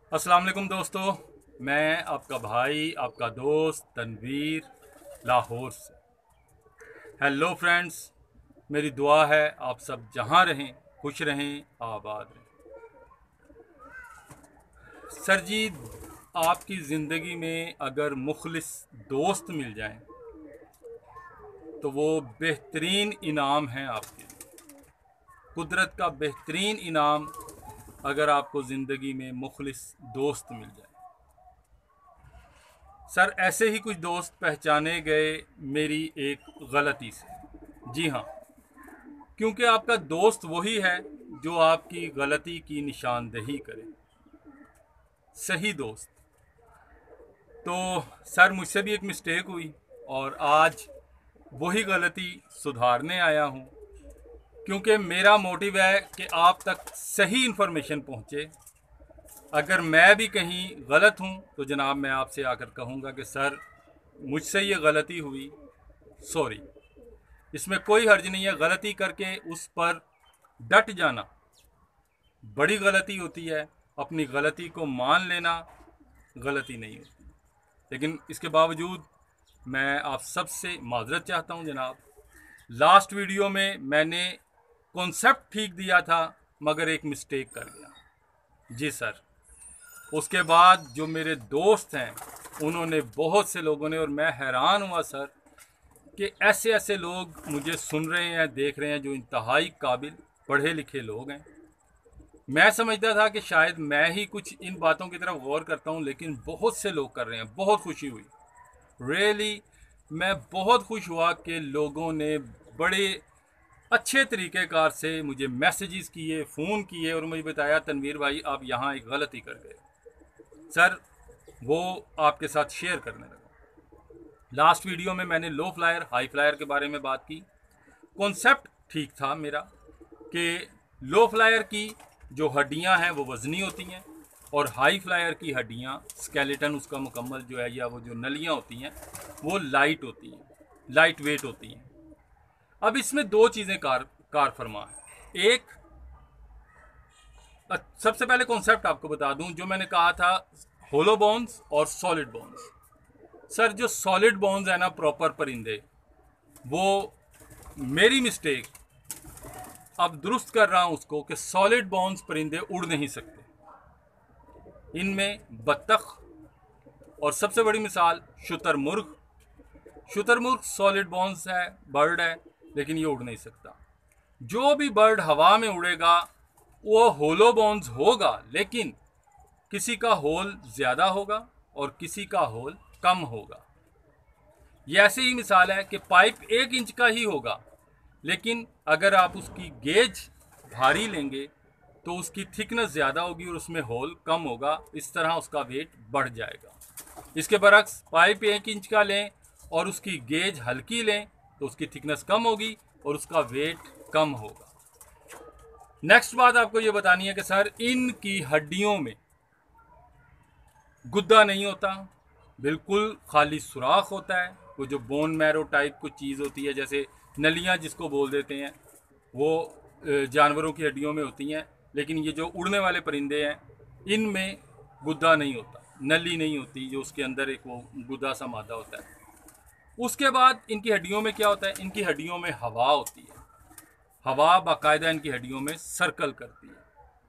अस्सलाम वालेकुम दोस्तों, मैं आपका भाई आपका दोस्त तनवीर लाहौर से। हेलो फ्रेंड्स, मेरी दुआ है आप सब जहाँ रहें खुश रहें, आबाद रहें। सर जी, आपकी ज़िंदगी में अगर मुखलिस दोस्त मिल जाएं तो वो बेहतरीन इनाम है आपके लिए। कुदरत का बेहतरीन इनाम अगर आपको ज़िंदगी में मुखलिस दोस्त मिल जाए। सर, ऐसे ही कुछ दोस्त पहचाने गए मेरी एक गलती से। जी हाँ, क्योंकि आपका दोस्त वही है जो आपकी गलती की निशानदेही करे। सही दोस्त। तो सर, मुझसे भी एक मिस्टेक हुई और आज वही गलती सुधारने आया हूँ, क्योंकि मेरा मोटिव है कि आप तक सही इन्फॉर्मेशन पहुँचे। अगर मैं भी कहीं गलत हूँ तो जनाब मैं आपसे आकर कहूँगा कि सर, मुझसे ये गलती हुई, सॉरी। इसमें कोई हर्ज नहीं है। गलती करके उस पर डट जाना बड़ी गलती होती है। अपनी गलती को मान लेना गलती नहीं होती। लेकिन इसके बावजूद मैं आप सबसे माजरत चाहता हूँ जनाब। लास्ट वीडियो में मैंने कॉन्सेप्ट ठीक दिया था मगर एक मिस्टेक कर गया। जी सर। उसके बाद जो मेरे दोस्त हैं उन्होंने, बहुत से लोगों ने, और मैं हैरान हुआ सर कि ऐसे ऐसे लोग मुझे सुन रहे हैं, देख रहे हैं, जो इंतहाई काबिल पढ़े लिखे लोग हैं। मैं समझता था कि शायद मैं ही कुछ इन बातों की तरफ गौर करता हूँ, लेकिन बहुत से लोग कर रहे हैं। बहुत खुशी हुई, रियली मैं बहुत खुश हुआ कि लोगों ने बड़े अच्छे तरीक़ेकार से मुझे मैसेजेस किए, फ़ोन किए और मुझे बताया तनवीर भाई आप यहाँ एक गलती कर गए। सर, वो आपके साथ शेयर करने लगा। लास्ट वीडियो में मैंने लो फ्लायर हाई फ्लायर के बारे में बात की। कॉन्सेप्ट ठीक था मेरा कि लो फ्लायर की जो हड्डियां हैं वो वज़नी होती हैं और हाई फ्लायर की हड्डियां, स्केलेटन उसका मुकम्मल जो है, या वो जो नलियां होती हैं वो लाइट होती हैं, लाइट वेट होती हैं। अब इसमें दो चीज़ें कार फरमा है। एक, सबसे पहले कॉन्सेप्ट आपको बता दूं, जो मैंने कहा था होलो बोन्स और सॉलिड बोन्स। सर, जो सॉलिड बोन्स है ना, प्रॉपर परिंदे, वो मेरी मिस्टेक अब दुरुस्त कर रहा हूं उसको कि सॉलिड बोन्स परिंदे उड़ नहीं सकते। इनमें बत्तख और सबसे बड़ी मिसाल शुतुरमुर्ग। शुतुरमुर्ग सॉलिड बोन्स है, बर्ड है, लेकिन ये उड़ नहीं सकता। जो भी बर्ड हवा में उड़ेगा वो होलो बोन्स होगा, लेकिन किसी का होल ज़्यादा होगा और किसी का होल कम होगा। ये ऐसे ही मिसाल है कि पाइप 1 इंच का ही होगा, लेकिन अगर आप उसकी गेज भारी लेंगे तो उसकी थिकनेस ज़्यादा होगी और उसमें होल कम होगा। इस तरह उसका वेट बढ़ जाएगा। इसके बरक्स पाइप 1 इंच का लें और उसकी गेज हल्की लें तो उसकी थिकनेस कम होगी और उसका वेट कम होगा। नेक्स्ट बात आपको ये बतानी है कि सर, इनकी हड्डियों में गुद्दा नहीं होता, बिल्कुल खाली सुराख होता है। वो जो बोन मैरो टाइप कुछ चीज़ होती है, जैसे नलियाँ जिसको बोल देते हैं, वो जानवरों की हड्डियों में होती हैं। लेकिन ये जो उड़ने वाले परिंदे हैं इनमें गुद्दा नहीं होता, नली नहीं होती, जो उसके अंदर एक वो गुद्दा सा मादा होता है। उसके बाद इनकी हड्डियों में क्या होता है? इनकी हड्डियों में हवा होती है। हवा बाकायदा इनकी हड्डियों में सर्कल करती है।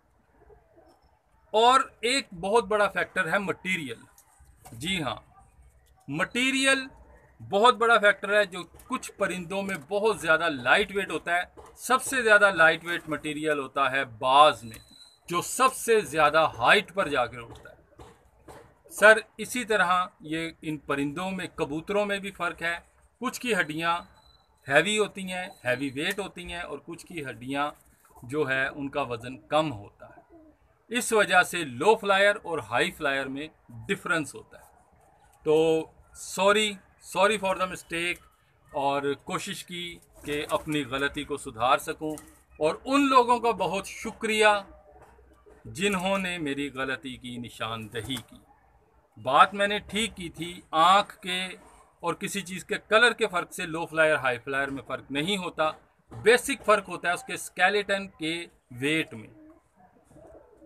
और एक बहुत बड़ा फैक्टर है मटेरियल। जी हाँ, मटेरियल बहुत बड़ा फैक्टर है, जो कुछ परिंदों में बहुत ज़्यादा लाइट वेट होता है। सबसे ज़्यादा लाइट वेट मटेरियल होता है बाज में, जो सबसे ज़्यादा हाइट पर जाकर उड़ता है। सर, इसी तरह ये इन परिंदों में, कबूतरों में भी फ़र्क है। कुछ की हड्डियाँ हैवी होती हैं, हैवी वेट होती हैं, और कुछ की हड्डियाँ जो है उनका वज़न कम होता है। इस वजह से लो फ्लायर और हाई फ्लायर में डिफरेंस होता है। तो सॉरी फॉर द मिस्टेक, और कोशिश की कि अपनी गलती को सुधार सकूं। और उन लोगों का बहुत शुक्रिया जिन्होंने मेरी गलती की निशानदेही की। बात मैंने ठीक की थी। आँख के और किसी चीज़ के कलर के फ़र्क से लो फ्लायर हाई फ्लायर में फ़र्क नहीं होता। बेसिक फ़र्क होता है उसके स्केलेटन के वेट में।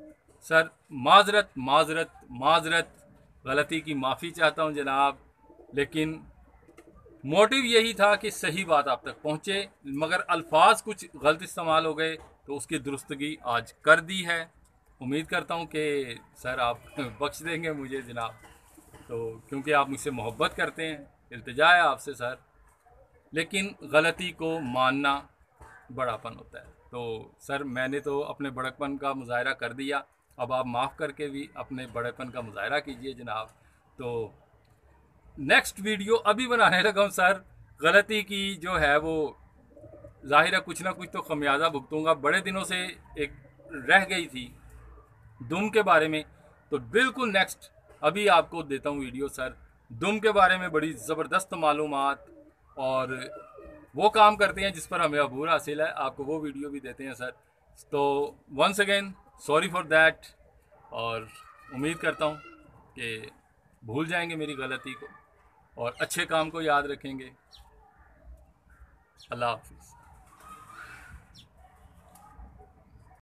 सर माजरत माजरत माजरत, गलती की माफ़ी चाहता हूं जनाब, लेकिन मोटिव यही था कि सही बात आप तक पहुंचे, मगर अल्फाज कुछ गलत इस्तेमाल हो गए तो उसकी दुरुस्तगी आज कर दी है। उम्मीद करता हूं कि सर आप बख्श देंगे मुझे जनाब, तो क्योंकि आप मुझसे मोहब्बत करते हैं, इल्तिजा है आपसे सर। लेकिन गलती को मानना बड़ापन होता है। तो सर मैंने तो अपने बड़कपन का मुजाहरा कर दिया, अब आप माफ़ करके भी अपने बड़ेपन का मुजाहरा कीजिए जनाब। तो नेक्स्ट वीडियो अभी बनाने लगा हूँ सर। गलती की जो है वो जाहिर है कुछ ना कुछ तो खमियाजा भुगतूंगा। बड़े दिनों से एक रह गई थी दुम के बारे में, तो बिल्कुल नेक्स्ट अभी आपको देता हूँ वीडियो सर। दुम के बारे में बड़ी ज़बरदस्त मालूमात और वो काम करते हैं जिस पर हमें अबूर हासिल है, आपको वो वीडियो भी देते हैं सर। तो once again sorry for that, और उम्मीद करता हूँ कि भूल जाएंगे मेरी गलती को और अच्छे काम को याद रखेंगे। अल्लाह हाफिज़।